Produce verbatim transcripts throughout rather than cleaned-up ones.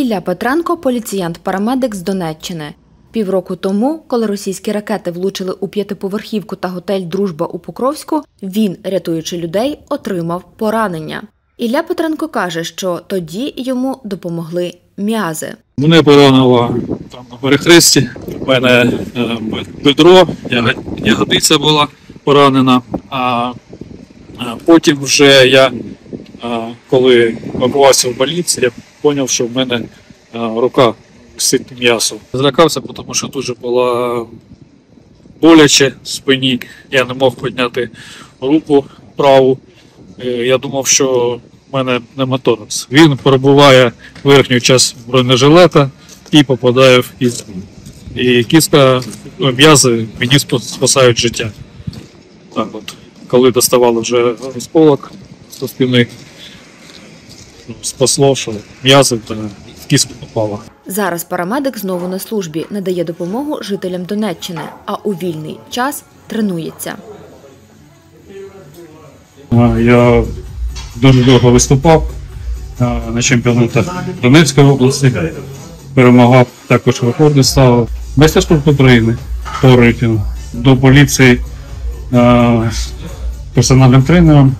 Ілля Петренко – поліціянт-парамедик з Донеччини. Півроку тому, коли російські ракети влучили у п'ятиповерхівку та готель «Дружба» у Покровську, він, рятуючи людей, отримав поранення. Ілля Петренко каже, що тоді йому допомогли м'язи. Мене поранило там на перехресті, у мене е, бедро, ягодиця була поранена, а потім вже я, коли побувався в больниці, я зрозумів, що в мене рука висить м'ясо. Злякався, тому що дуже було боляче в спині, я не мог підняти руку праву. Я думав, що в мене пневмоторакс. Він пробиває верхню частину бронежилета і попадає в кістку. І кістка, м'язи мені спасають життя. Так от. Коли доставали вже осколок зі спини, спасло, що м'язи та в кістку попало. Зараз парамедик знову на службі, надає допомогу жителям Донеччини, а у вільний час тренується. Я дуже довго виступав на чемпіонатах Донецької області, перемагав, також рекорди ставив. Майстер спорту України по рейтингу, до поліції персональним тренером.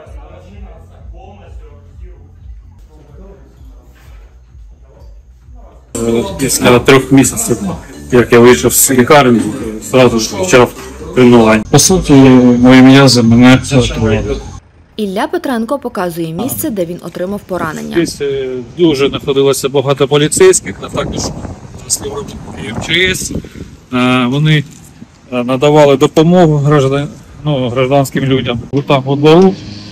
Після трьох місяців, як я вийшов з лікарні, одразу ж почав тренування. По суті, мої м'язи мене втратили. Ілля Петренко показує місце, де він отримав поранення. Тут дуже знаходилося багато поліцейських, а також співробітники ем че ес. Вони надавали допомогу граждан, ну, гражданським людям. Там у двору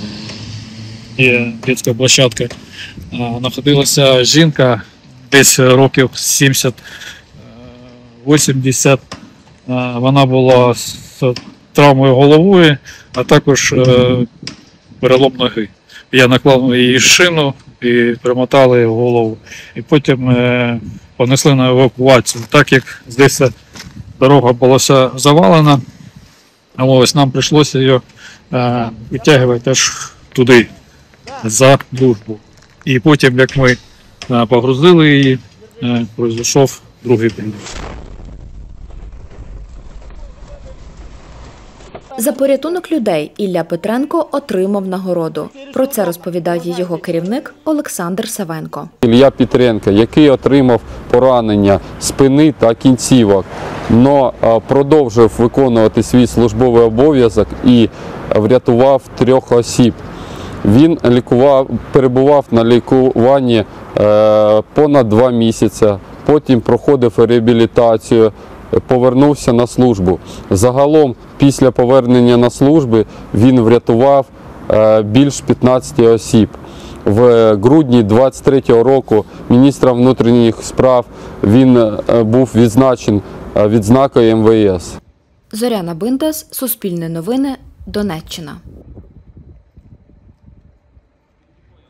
є дитяча площадка, знаходилася жінка десь років сімдесят-вісімдесят. Вона була з травмою головою, а також перелом ноги. Я наклав її шину і примотали її в голову. І потім понесли на евакуацію. Так як здесь дорога була завалена, ось нам прийшлося її витягувати аж туди, за Дружбу. І потім, як ми погрузили її, пройшов другий день. За порятунок людей Ілля Петренко отримав нагороду. Про це розповідає його керівник Олександр Савенко. Ілля Петренко, який отримав поранення спини та кінцівок, але продовжив виконувати свій службовий обов'язок і врятував трьох осіб. Він лікував, перебував на лікуванні понад два місяці, потім проходив реабілітацію, повернувся на службу. Загалом, після повернення на службу, він врятував більш п'ятнадцяти осіб. В грудні двадцять третього року міністром внутрішніх справ він був відзначений відзнакою ем ве ес. Зоряна Биндас, Суспільне новини, Донеччина.